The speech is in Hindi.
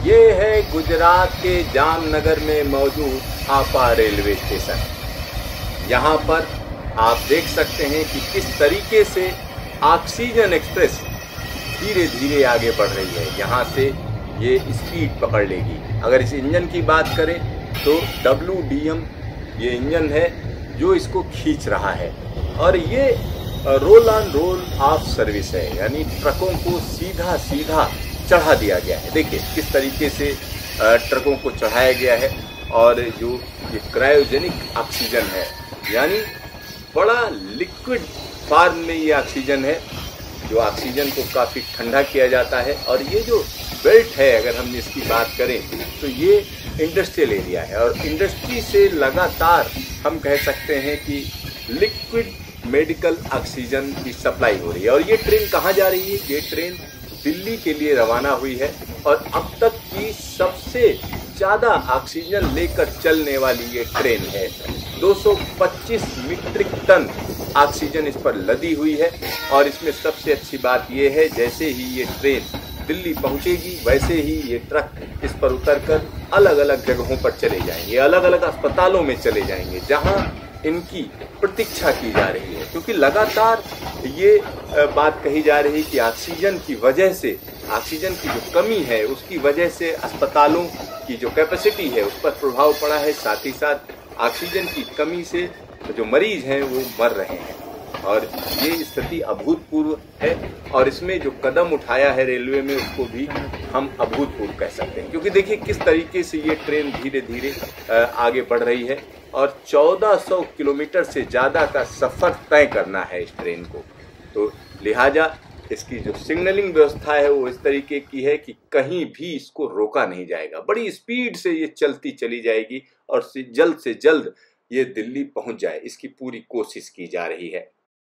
ये है गुजरात के जामनगर में मौजूद हापा रेलवे स्टेशन। यहाँ पर आप देख सकते हैं कि किस तरीके से ऑक्सीजन एक्सप्रेस धीरे धीरे आगे बढ़ रही है। यहाँ से ये स्पीड पकड़ लेगी। अगर इस इंजन की बात करें तो WDM ये इंजन है जो इसको खींच रहा है, और ये roll on roll off service है, यानी ट्रकों को सीधा सीधा चढ़ा दिया गया है। देखिए किस तरीके से ट्रकों को चढ़ाया गया है। और जो ये क्रायोजेनिक ऑक्सीजन है, यानी बड़ा लिक्विड फॉर्म में ये ऑक्सीजन है, जो ऑक्सीजन को काफ़ी ठंडा किया जाता है। और ये जो बेल्ट है, अगर हम इसकी बात करें तो ये इंडस्ट्रियल एरिया है, और इंडस्ट्री से लगातार हम कह सकते हैं कि लिक्विड मेडिकल ऑक्सीजन की सप्लाई हो रही है। और ये ट्रेन कहाँ जा रही है? ये ट्रेन दिल्ली के लिए रवाना हुई है, और अब तक की सबसे ज़्यादा ऑक्सीजन लेकर चलने वाली ये ट्रेन है। 225 मीट्रिक टन ऑक्सीजन इस पर लदी हुई है। और इसमें सबसे अच्छी बात ये है, जैसे ही ये ट्रेन दिल्ली पहुंचेगी वैसे ही ये ट्रक इस पर उतरकर अलग अलग जगहों पर चले जाएंगे, अलग अलग अस्पतालों में चले जाएंगे जहां इनकी प्रतीक्षा की जा रही है। क्योंकि लगातार ये बात कही जा रही है कि ऑक्सीजन की वजह से, ऑक्सीजन की जो कमी है उसकी वजह से अस्पतालों की जो कैपेसिटी है उस पर प्रभाव पड़ा है। साथ ही साथ ऑक्सीजन की कमी से जो मरीज हैं वो मर रहे हैं, और ये स्थिति अभूतपूर्व है। और इसमें जो कदम उठाया है रेलवे में उसको भी हम अभूतपूर्व कह सकते हैं। क्योंकि देखिए किस तरीके से ये ट्रेन धीरे धीरे आगे बढ़ रही है, और 1400 किलोमीटर से ज़्यादा का सफ़र तय करना है इस ट्रेन को। तो लिहाजा इसकी जो सिग्नलिंग व्यवस्था है वो इस तरीके की है कि कहीं भी इसको रोका नहीं जाएगा। बड़ी स्पीड से ये चलती चली जाएगी, और से जल्द ये दिल्ली पहुंच जाए, इसकी पूरी कोशिश की जा रही है।